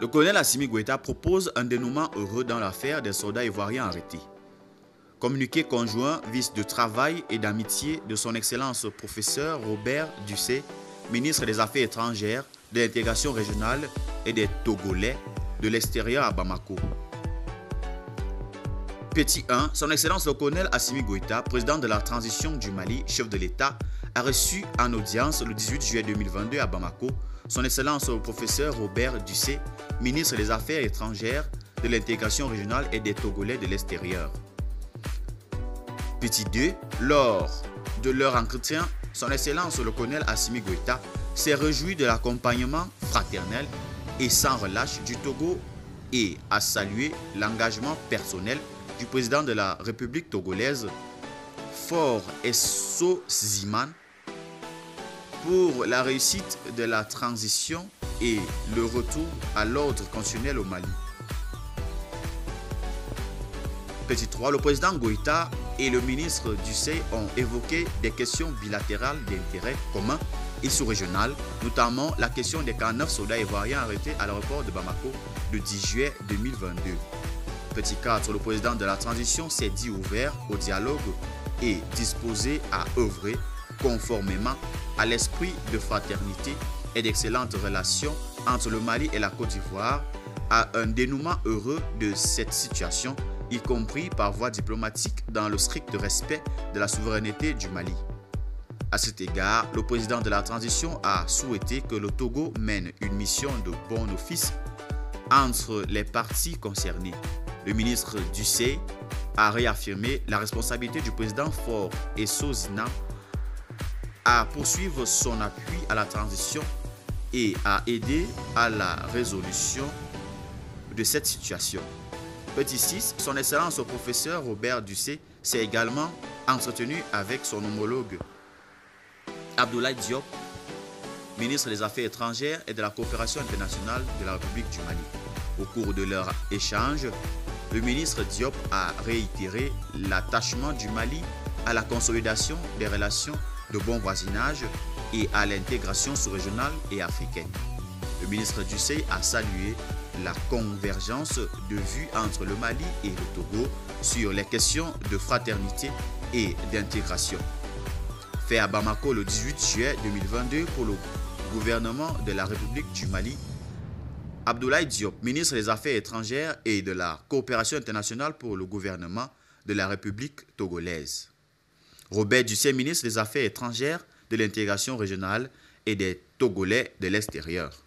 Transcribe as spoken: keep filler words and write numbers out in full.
Le colonel Assimi Goïta propose un dénouement heureux dans l'affaire des soldats ivoiriens arrêtés. Communiqué conjoint vice de travail et d'amitié de son Excellence professeur Robert Dussé, ministre des Affaires étrangères, de l'intégration régionale et des Togolais de l'extérieur à Bamako. Petit un, son Excellence le colonel Assimi Goïta, président de la transition du Mali, chef de l'État, a reçu en audience le dix-huit juillet deux mille vingt-deux à Bamako son Excellence le professeur Robert Dussé, ministre des Affaires étrangères, de l'intégration régionale et des Togolais de l'extérieur. Petit deux, lors de leur entretien, son Excellence le colonel Assimi Goïta s'est réjoui de l'accompagnement fraternel et sans relâche du Togo et a salué l'engagement personnel du président de la République togolaise, Faure Essozimane, pour la réussite de la transition et le retour à l'ordre constitutionnel au Mali. Petit trois, le président Goïta et le ministre Dussé ont évoqué des questions bilatérales d'intérêt commun et sous-régional, notamment la question des quarante-neuf soldats ivoiriens arrêtés à l'aéroport de Bamako le dix juillet deux mille vingt-deux. Petit quatre, le président de la transition s'est dit ouvert au dialogue et disposé à œuvrer conformément à l'esprit de fraternité et d'excellentes relations entre le Mali et la Côte d'Ivoire, à un dénouement heureux de cette situation, y compris par voie diplomatique dans le strict respect de la souveraineté du Mali. À cet égard, le président de la transition a souhaité que le Togo mène une mission de bon office entre les parties concernées. Le ministre Dussé a réaffirmé la responsabilité du président Faure Essozimane à poursuivre son appui à la transition et à aider à la résolution de cette situation. Petit six, son Excellence au professeur Robert Dussé s'est également entretenu avec son homologue Abdoulaye Diop, ministre des Affaires étrangères et de la coopération internationale de la République du Mali. Au cours de leur échange, le ministre Diop a réitéré l'attachement du Mali à la consolidation des relations de bon voisinage et à l'intégration sous-régionale et africaine. Le ministre Dussé a salué la convergence de vues entre le Mali et le Togo sur les questions de fraternité et d'intégration. Fait à Bamako le dix-huit juillet deux mille vingt-deux pour le gouvernement de la République du Mali, Abdoulaye Diop, ministre des Affaires étrangères et de la coopération internationale pour le gouvernement de la République togolaise. Robert Dussé, ministre des Affaires étrangères, de l'intégration régionale et des Togolais de l'extérieur.